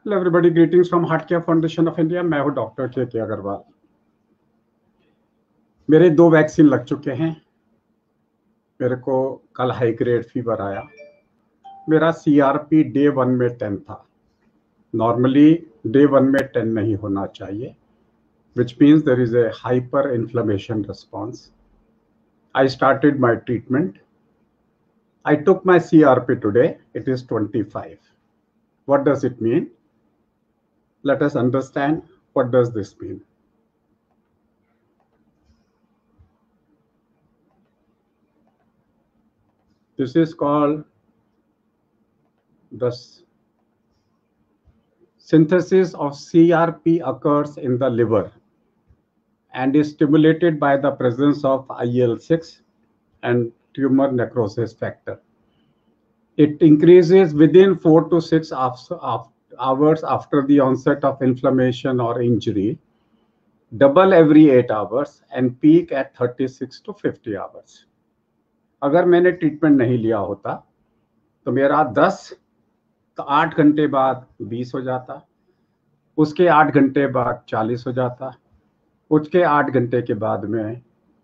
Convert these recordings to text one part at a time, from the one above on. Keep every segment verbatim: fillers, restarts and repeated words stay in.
Hello everybody, greetings from heart care foundation of India. मैं हूं doctor के के अग्रवाल। मेरे दो वैक्सीन लग चुके हैं। मेरे को कल हाई ग्रेड फीवर आया। मेरा सीआरपी डे वन में टेन था। नॉर्मली डे वन में टेन नहीं होना चाहिए, which means there is a hyper inflammation response. I started my treatment. I took my C R P today. It is twenty-five. What does it mean? Let us understand what does this mean. This is called the synthesis of C R P occurs in the liver and is stimulated by the presence of I L six and tumor necrosis factor. It increases within four to six hours after the onset of inflammation or injury, double every eight hours and peak at thirty-six to fifty hours. अगर मैंने treatment नहीं लिया होता तो मेरा दस तो आठ घंटे बाद बीस हो जाता, उसके आठ घंटे बाद चालीस हो जाता, उसके आठ घंटे के बाद में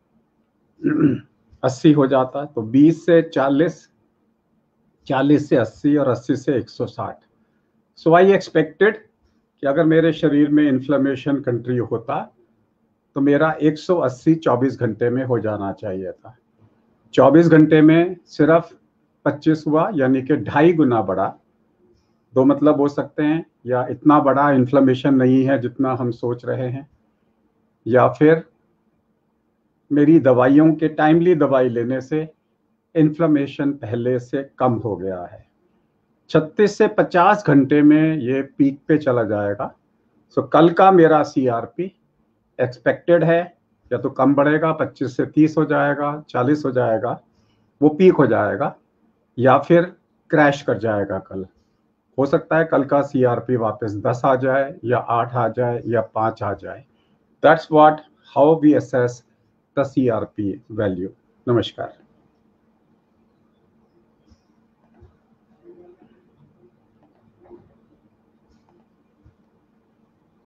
अस्सी हो जाता। तो बीस से चालीस, चालीस से अस्सी और अस्सी से एक सौ साठ। सो आई एक्सपेक्टेड कि अगर मेरे शरीर में इन्फ्लेमेशन कंट्री होता तो मेरा एक सौ अस्सी चौबीस घंटे में हो जाना चाहिए था। चौबीस घंटे में सिर्फ पच्चीस हुआ, यानी कि ढाई गुना बढ़ा। दो मतलब हो सकते हैं, या इतना बड़ा इन्फ्लेमेशन नहीं है जितना हम सोच रहे हैं, या फिर मेरी दवाइयों के टाइमली दवाई लेने से इन्फ्लेमेशन पहले से कम हो गया है। छत्तीस से पचास घंटे में ये पीक पे चला जाएगा। सो कल का मेरा सीआरपी एक्सपेक्टेड है या तो कम बढ़ेगा, पच्चीस से तीस हो जाएगा, चालीस हो जाएगा, वो पीक हो जाएगा, या फिर क्रैश कर जाएगा। कल हो सकता है कल का सीआरपी वापस दस आ जाए, या आठ आ जाए, या पाँच आ जाए। That's what how we assess the CRP value. नमस्कार।